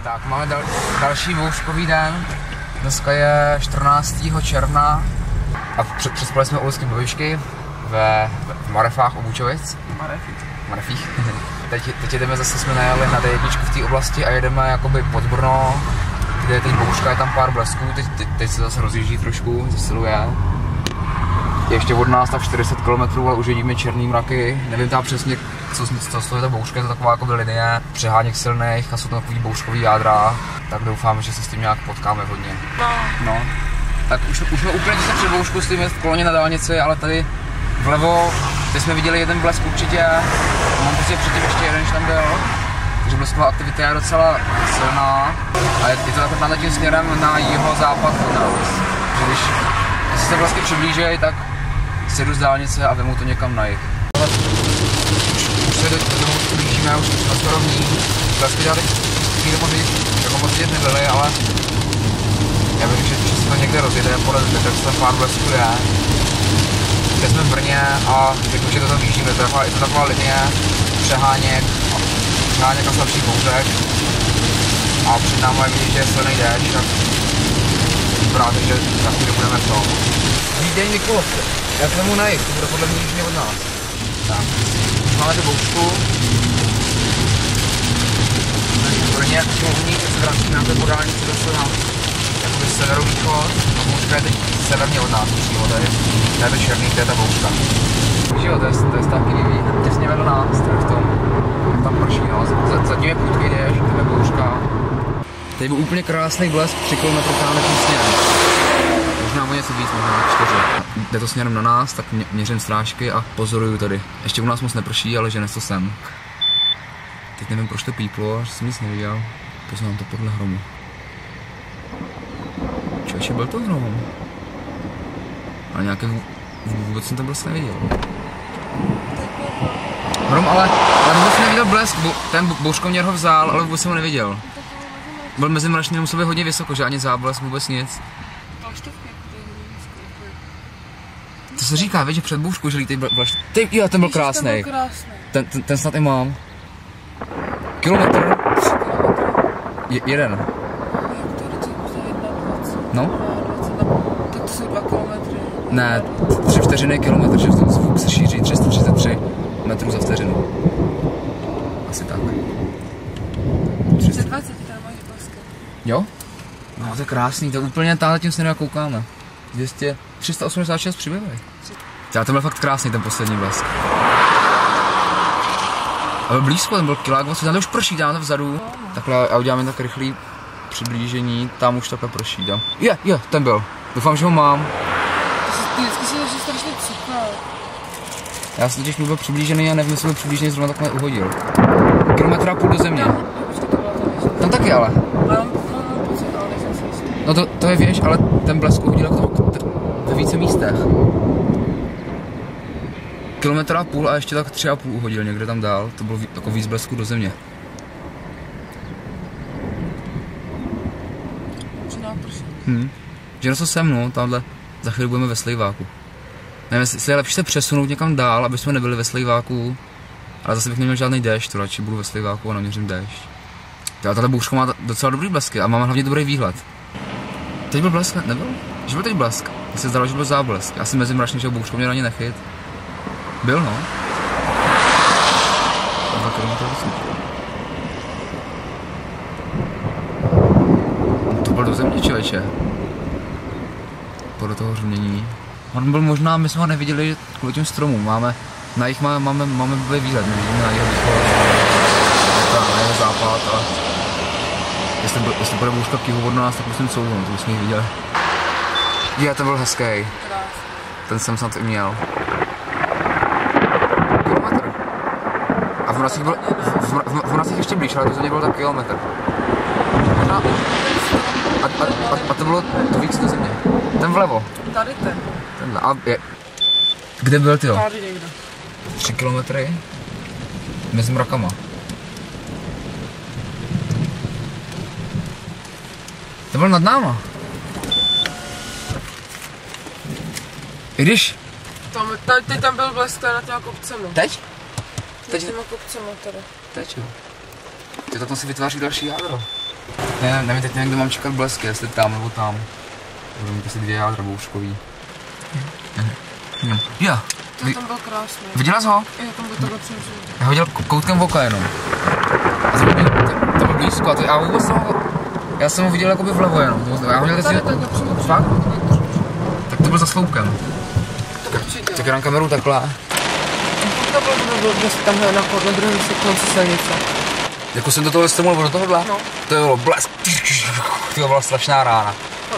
Tak, máme další bouřkový den. Dneska je 14. června a přespali jsme u Lesky Babišky v Marefách u Bučovic. Marefích. Teď jedeme zase, jsme najeli na D1 v té oblasti a jedeme jakoby pod Brno, kde je teď bouřka, je tam pár blesků, teď se zase rozjíždí trošku, zesiluje. Ještě od nás tak 40 km, ale už vidíme černý mraky, nevím tam přesně, co je ta bouřka, je to taková jakoby linie přeháněk silných a jsou tam takový bouřkový jádra, tak doufám, že se s tím nějak potkáme hodně. No. Tak už jsme úplně těsně před bouřkou, stojíme v koloně na dálnici, ale tady vlevo, teď jsme viděli jeden blesk určitě, mám prostě předtím ještě jeden, než tam byl, takže blesková aktivita je docela silná a je to takhle tím směrem na jihozápad od nás. Když se blesky přiblížejí, tak sjedu z dálnice a vemu to někam na jih. Už se do toho blížíme, už jsme skoro rovní. Blesky tady chvíli moc vidět nebyly, ale já bych řekl, že se to někde rozjede, podle tak se pár blesků je. Teď jsme v Brně a teď už je to tam blížíme, je to taková linie přeháněk a slabší bouřek. A před námi je vidět, že je silný déšť, tak vypadá, že za chvíli budeme v tom. Vídeň Mikulovce, já jsem mu na jih, to bude podle mě jižně od nás. Tak, už máme tu bouřku. V Brně uvnitř, jak se vrátíme na té podálnici zase na jakoby severovýchod. A bouřka je teď severně od nás přímo, tady je to černý, to je ta bouřka. Takže jo, to je stavky vývý, těsně vedle nás, tady v tom, tam prší, no. Zatím je prudký déšť, to je bouřka. Tady byl úplně krásný blesk 3 km táhne tím směrem. Možná o něco víc, možná 4. Jde to směrem na nás, tak měřím strážky a pozoruju tady. Ještě u nás moc neprší, ale žene to sem. Teď nevím, proč to píplo, že jsem nic neviděl. Poznám to podle hromu. Člověče, byl to hrom. Ale nějaký vůbec jsem ten blesk neviděl. Hrom, ale vůbec jsem neviděl blesk, ten bouřkovněr ho vzal, ale vůbec jsem ho neviděl. Byl mezimračný, musel být hodně vysoko, že ani záblesk, vůbec nic. To se říká, víš, že před bouřkou, že lítej blesk. Jo, ten byl krásný. Ten snad i mám. Kilometr? Jeden. No? Tak to jsou 2 kilometry. Ne, 3 vteřiny kilometr, že zvuk se šíří 333 metrů za vteřinu. Asi tak. 320 tam máš blesky. Jo? No to je krásný, to úplně táhle tím směrem koukáme. 386 přibývají. Já to byl fakt krásný ten poslední blesk. Ale blízko, ten byl kilák, tam to už prší, tam to vzadu. Takhle a uděláme tak rychlý přiblížení, tam už takhle prší, tam. Je, ten byl. Doufám, že ho mám. Vždycky si to strašně cukal. Já jsem totiž byl přiblížený a nevím, jestli byl přiblížený zrovna takhle uhodil. 1,5 kilometra do země. Tam taky ale. Mám pocit, ale nejsem si jistý. No to je věž, ale ten blesk uhodil ve více místech. 1,5 kilometra a ještě tak 3,5 uhodil někde tam dál. To bylo jako víc blesku do země. Že no co se mnou, tamhle za chvíli budeme ve Slejváku. Nevím, jestli je lepší se přesunout někam dál, aby jsme nebyli ve Slejváku. Ale zase bych neměl žádný déšť, to radši budu ve Slejváku a naměřím déšť. Tahle bouřka má docela dobrý blesky a máme hlavně dobrý výhled. Teď byl blesk, nebyl? Že byl teď blesk? Mně se zdalo, že byl záblesk. Já si mezi mračný, že bouřka měl ani nechyt. Byl, no. 2 kilometry to byl do země, člověče. Podle toho hřmění. On byl možná, my jsme ho neviděli kvůli těm stromům. Na jich máme blbý výhled, nevidíme na jeho východ, na jeho západ, ale jestli bude bouřka k jihu od nás, tak musím couvnout, to jsme ji viděli. Ten byl hezký. Ten jsem snad i měl. Kilometr. A v Mracích byl, v Mracích ještě blíž, ale to země byl tak kilometr. Možná. A to bylo to víc do země. Ten vlevo. Tady ten. Tenhle. A je. Kde byl ty? Tady někdo. 3 kilometry. Mezi mrakama. To byl nad náma. I když? Teď tam byl blesk nad těma kopcema. Teď? Teď těma kopcema tady. Teď jo. Je to tam se vytváří další jádro. Ne, nevím teď nevím, kde mám čekat blesky, jestli tam nebo tam. Budou mít asi 2 jádra bouškový. Jo. To tam byl krásný. Viděla jsi ho? Jo, tam byl takhle přemýšlel. Já ho viděl koutkem oka jenom. A to bylo blízko a to já vůbec jsem ho... Já jsem ho viděl jakoby vlevo jenom. Já ho viděl Tady takhle přímo. Fakt? Tak to byl za sloupkem. Tak já dám kameru takhle. To bylo tamhle na druhém konci silnice. Jako jsem do toho stromu nebo do tohohle? No. To bylo blesk. To byla strašná rána.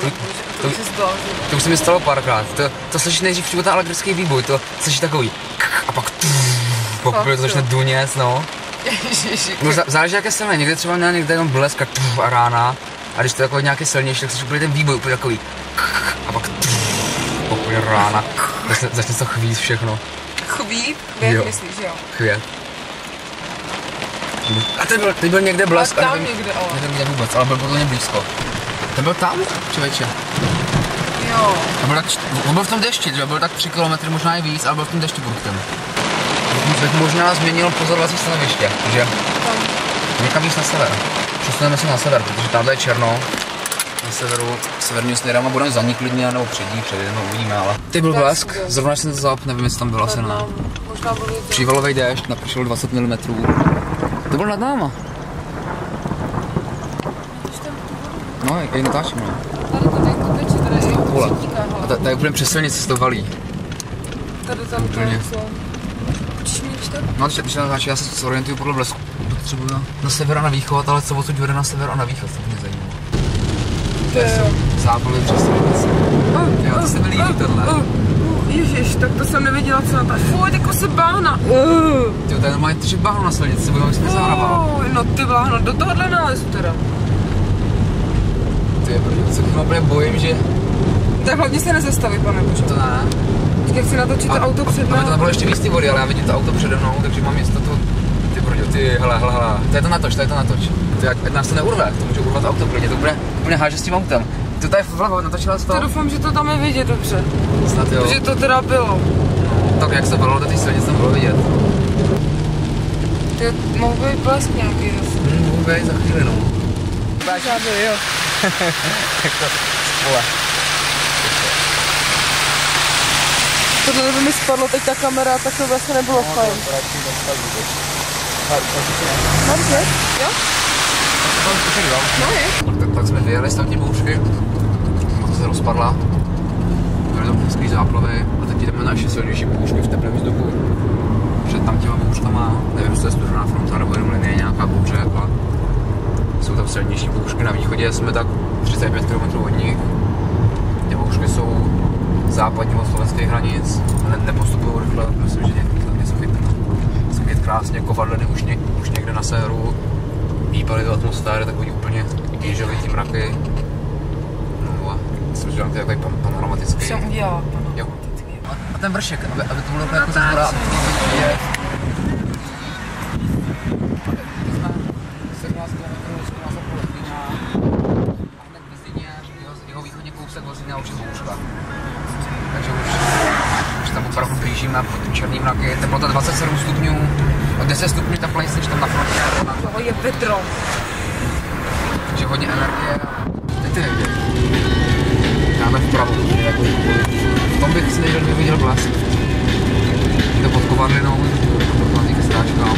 To už se mi stalo párkrát. To slyšíš nejdřív přímo ten elektrický výboj, to slyšíš takový a pak pokud to začne duněc, no. No záleží jaké silné, někde třeba měl někde jenom blesk a rána a když to je jako nějaké silnější, tak slyšíš úplně ten výboj úplně takový a pak úplně rána, začne to chvít všechno. Chvít? Jak myslíš, jo? Chvět. A teď byl někde blesk, ale tam někde, ale. Nevím kde vůbec, ale byl podle mě blízko. Ten byl tam, člověče. Jo. On byl v tom dešti, že byl tak 3 km, možná i víc, ale byl v tom dešti prudkem. Tak možná změnil pozorovací stanoviště, že někam víc na sever. Přesuneme se na sever, protože tamhle je černo. Na severu, severním směrem a budeme za ní klidně, nebo před ní, uvidíme, ale... Ty byl blesk, zrovna jsem to zap, nevím, jestli tam byl asi ne. Přívalovej déšť, napršelo 20 mm. To byl nad náma. No, jej natáčím, no. Tady je jo, a tady úplně přes silnici se to valí. Tady tam úplně. Počíš mi ještě? No, když natáčím, já se zorientuju podle blesku. Potřebuji na sever a na východ, ale co odsud vede na sever a na východ, to mě zajímá. To je záplavy přes silnici. Jo, to se mi líbí tohle. Ježiš, tak to jsem nevěděla, co natáčí. Fuj, jako se báhna. Tyjo, tady mají 3 báhnu na silnici, budeme se zahrabal. No ty báhno, do tohohle nálezu teda. Ty, protože se tím úplně bojím, že... Tak hlavně se nezastaví, pane bože. To ne. Tak chci natočit to auto před mnou. Tam bylo ještě víc ty vody, ale já vidím to auto přede mnou, takže mám jistotu. Ty, hele. To je to natoč. To je, ať nás to neurve, to může urvat auto, protože to bude háže s tím autem. To tady vlevo, natočila jsi to? To doufám, že to tam je vidět dobře. Snad jo. Protože to teda bylo. Tak jak se bylo do té silnice, tam bylo vidět. Ty, mohl být blesk nějaký zase. Mohl být za chvíli, no. Žádný, jo. Jak to spole. Tohle by mi spadlo teď ta kamera, tak to vlastně nebylo fajn. Mám zde? Jo? No je. Tak jsme vyjeli z tam tím bouřky, moto se rozpadla, byly tam hezký záplavy a teď jdeme na ještě silnější bouřky v teplém vzduchu. Před tam těma bouřkama, nevím, jestli to je studená fronta nebo jenom linie nějaká bouře, ale jsou tam silnější bouřky. Na východě jsme tak 35 km od nich. Ty bouřky jsou západní od slovenských hranic, nepostupují rychle, myslím, že něco chytne. Jsou vidět krásně kovadleny už někde na severu. Výpaly do atmosféry, takový úplně kýžovitý mraky. No a myslím, že mám to takový panoramatický. Jsem udělala jo. A ten vršek, aby to bylo jako ze zhora. Takže už tam opravdu blížíme pod tím černým mraky. Teplota 27 stupňů, o 10 stupňů teplejší než tam na frontě. Toho je vedro. Takže hodně energie. Teď ty nevidět. Dáme vpravo, jako v tom bych si neviděl blesk. Je to pod kovadlinou, pod těch stráčkám.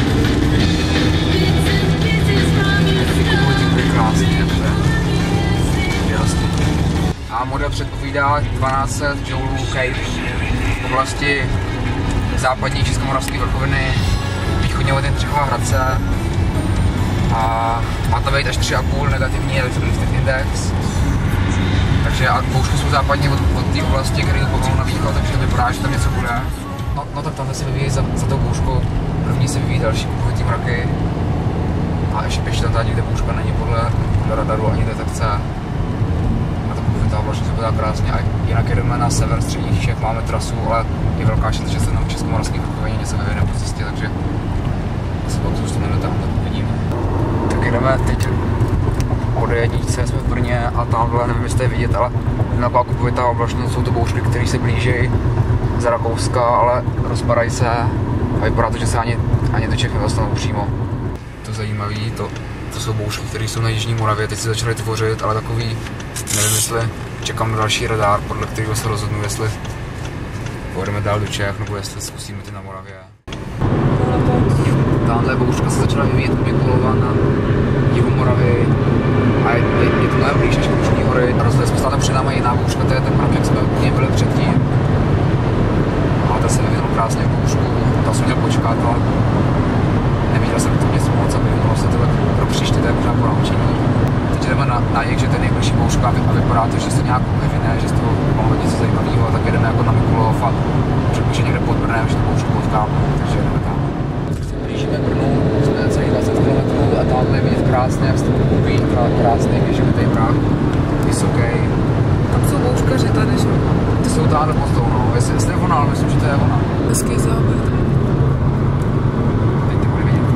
Je to krásně, je jasný. A model předpovídá 1200 joulů Cape v oblasti západní Českomoravské vrchoviny, východně od Jindřichova Hradce a má to být až 3,5 negativní elektrolytic index. Takže a bouřky jsou západně od té oblasti, který pomalu na východ, takže vypadá, že tam něco bude. No tak tam se vyvíjí za tou bouřkou, první se vyvíjí další pohoditý mraky a ještě tam někde bouřka není podle radaru ani detekce. Ta oblast vypadá krásně a jinak jedeme na sever středních Čech, máme trasu, ale je velká šance, že se nám v Českomoravské vrchovině něco vyvine po cestě, takže asi pak zůstaneme tam, tak vidíme. Tak jdeme teď od jedničce, jsme v Brně a tamhle, nevím, jestli je vidět, ale na Kupovitá oblast, jsou to bouřky, které se blíží za Rakouska, ale rozpadají se a vypadá to, že se ani do Čech nedostanou přímo. To zajímavé, to To jsou bouřky, které jsou na Jižní Moravě, teď se začaly tvořit, ale takový, nevím jestli čekám na další radar, podle kterého se rozhodnu, jestli pojedeme dál do Čech, nebo jestli zkusíme ty na Moravě. Tahle bouřka se začala vyvíjet u Mikulova na jihu Moravy a je to mnohem blíž než Krušní hory. A rozhodli jsme se tam před námi jiná bouřka, to je ten mrak, jak jsme úplně byli předtím. A ta se vyvinul krásně bouřku, tam jsem měl počkat, ale neviděl jsem to nic moc a vyvinulo se to tak pro příště, to je možná po naučení. Teď jdeme na jih, že to je nejbližší bouřka a vypadá to, že se nějak vyvine, že z toho máme něco zajímavého, a tak jedeme jako na Mikulov a řeknu, že někde pod Brnem, že tu bouřku potkáme, takže jdeme tam. Blížíme Brnu, jsme celý 20 km a tamhle je vidět krásně, jak se to kupí, krásný běžovitý mrak, vysoký. Tam jsou bouřkaři tady, že? Ty jsou tady pod tou, no, jestli je ona, ale myslím, že to je ona. Hezký záběr. Teď to bude vidět.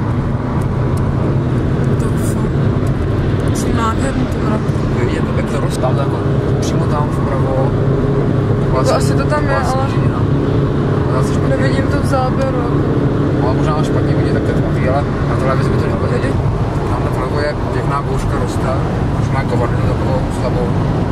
To jsou nádherný to mrak. Je vidět, jak to roste, tam jako přímo tam vpravo. To asi to tam je, ale nevidím to v záběru. Ale možná špatně vidět, tak to je tmavý, ale na televizi by to nebylo vidět. Tamhle vlevo je pěkná bouřka roste, už má kavadlinu takovou slabou.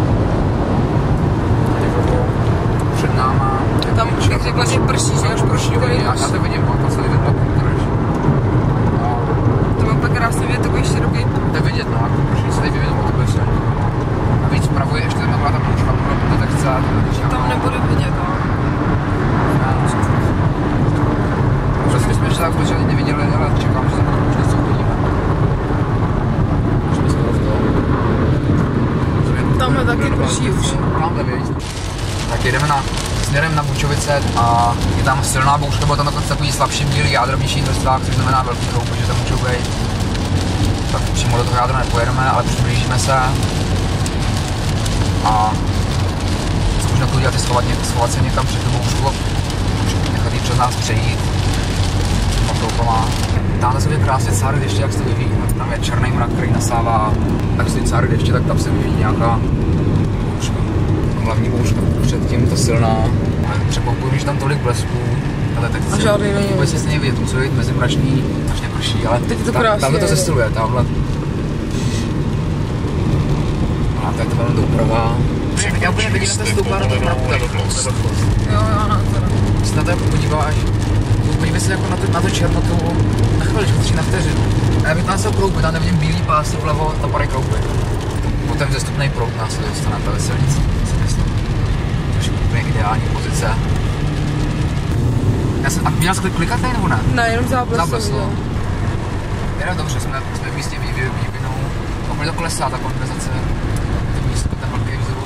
Před náma. Tam bych řekla, že prší, že už prší hodně. Já to vidím, to se vidět na prš. To mám tak krásně vidět, takový široký. To je vidět, no, jako prší se tady vyvinou o tebe silně. A víc vpravo je ještě taková ta bouřka, to tak chce. Tam nebude vidět, no. Přesně jsme ještě tak protože neviděli, ale čekám, že se už něco uvidíme. Už jsme skoro v tom. Tamhle taky prší už. Tamhle víc. Tak jedeme směrem na Bučovice a je tam silná bouřka, bo tam takový slabší bílý jádro v nižších vrstvách, což znamená velký hloub, že tam můžou být. Tak přímo do toho jádra nepojedeme, ale přiblížíme se. A zkusíme to udělat, schovat se někam před tu bouřku, nechat jí přes nás přejít. Tamhle jsou ty krásně cáry deště, jak se to vyvíjí. Tam je černý mrak, který nasává, tak jsou ty cáry deště, tak tam se vyvíjí nějaká bouřka. Hlavní bouřka předtím, ta silná. Překvapuje, že tam tolik blesků, ale tak vůbec nic není vidět, musí být mezimračný, až neprší, ale teď to krásně. Tamhle to zestiluje, tamhle. A tady to velmi doprava. Já úplně vidím, že to stoupá na tom mraku, Jo, na to. Když se na to jako podíváš, podívej se jako na tu černotu, na chviličku, třeba na vteřinu. A já bych tam se kroupy, tam nevidím bílý pásy vlevo, tam padají kroupy. Potom vzestupnej proud nás se dostane ve silnici, si myslím. Takže úplně ideální pozice. A měl jsi klikat tady nebo ne? Ne, jenom zábleslo. Jenom dobře, jsme v místě vývinou. Opět to klesá ta kondenzace. To místo, ten velký vzruch.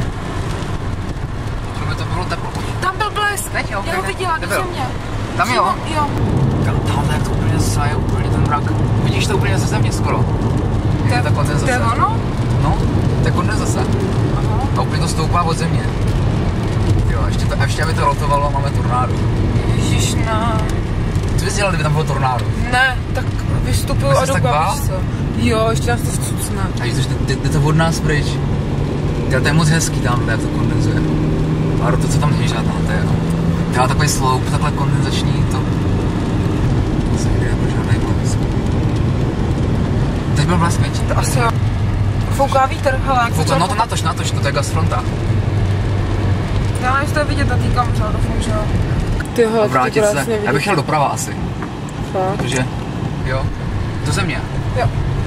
Kdyby to bylo teplo. Tam byl blesk, já ho viděla do země. Tam jo? Jo. Tamhle jak to úplně zasaje, úplně ten mrak. Vidíš to úplně ze země skoro. To je ta kondenzace. To je ono? No, to je kondenzace. Aha. A úplně to stoupá od země. Jo, ještě aby to rotovalo, máme tornádu. Ježiš, ne. Co bys dělal, kdyby tam bylo tornádo? Ne, tak vystupuju a dobavíš se. Jo, ještě nás to vcucne. A víš, jde to od nás pryč. To je moc hezký tamhle, jak to kondenzuje. Ale to, co tam není žádná, to je dělá takový sloup, takhle kondenzační, to se jde jako žádnej blesk. Teď byl blesk větší. To asi jo. Fouká vítr, hele, jak no to natoč, to je gasfronta. Já nevím, jestli to vidět na té kameře, doufám, že jo. Tyhle, vrátit se, já bych šel doprava asi. Fakt? Protože, jo, do země. Jo.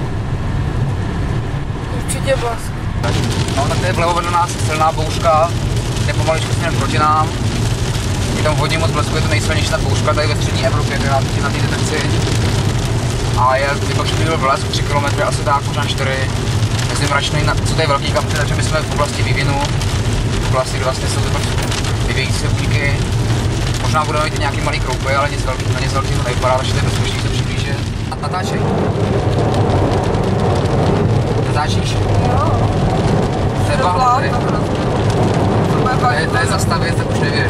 Určitě blesk. No tak tady vlevo vedle nás silná bouřka, jde pomaličku směrem proti nám. Je tam hodně moc blesku, je to nejsilnější ta bouřka tady ve střední Evropě, na té detekci. A je vypakšený byl blesk 3 km, asi tak, možná 4. Mezimračný, co tady velký kapky, takže my jsme v oblasti vývinu. V oblasti, kde vlastně jsou vyvějící se buňky. Možná budeme mít nějaký malý kroupy, ale na nic velkého nevypadá, takže to je bezpečný se přiblížit. Natáčej. Natáčíš? Jo. To je zastavit, tak už nevěř.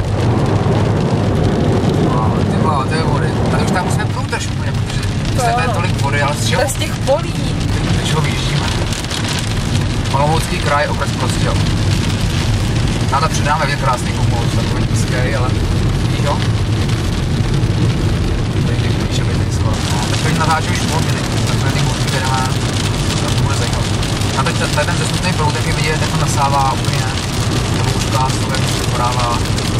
Ty vole, to je vody. A to už tam musíme průtaž úplně, protože to je tolik vody, ale z čeho? To je z těch polí. Z čeho vyjíždíme? Olomoucký kraj, okres Prostějov. Náhle přidáme vidět krásný Kumulus, takový nízký, ale vidíš ho? Tady když můžeme být skoro. Tak tady natáčím už půl minuty. jsme ty bouřky, které má, to bude zajímavé. A teď ten zesmutný proud, jak je vidět, jak to nasává úplně, ta bouřka, z toho, jak se podává.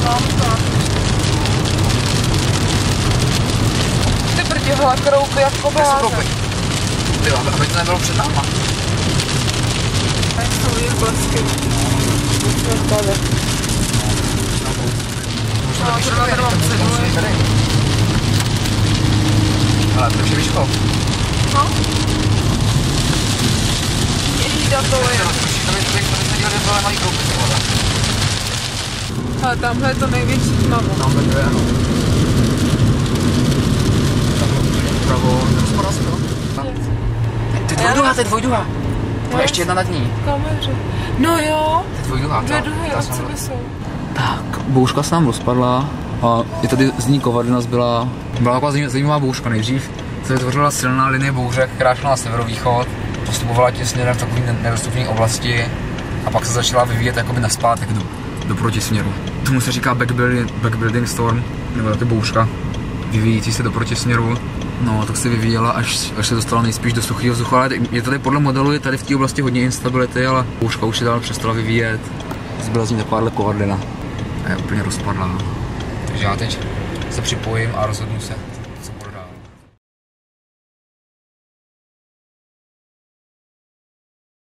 Ty brděhla kroupy jako blázen. Tyjo, aby to nebylo před náma. Tak jsou jich blesky. Ale to je výško. No. Jída to je. To by se dělali tohle malý kroupy, ty vole. Ale tamhle je to největší tmavo. Tamhle to je, ano. Pravo, rozpadá se to. To je dvojduha. To je ještě jedna nad ní. Kameře. No jo. To je dvojduha. Dvě duhy, a co by jsou? Tak, bouřka se nám rozpadla a je tady z ní kovadlina byla taková zajímavá bouřka. Nejdřív se vytvořila silná linie bouře, která šla na severovýchod, postupovala tím směrem v takové nedostupné oblasti a pak se začala vyvíjet jakoby nazpátek do protisměru. Tomu se říká backbuilding storm, nebo taky bouřka vyvíjící se do protisměru. No, tak se vyvíjela, až se dostala nejspíš do suchého vzduchu, ale je tady podle modelu, je tady v té oblasti hodně instability, ale bouřka už se dál přestala vyvíjet. Zbyla z ní takováhle kovadlina a je úplně rozpadlá. Takže já teď se připojím a rozhodnu se.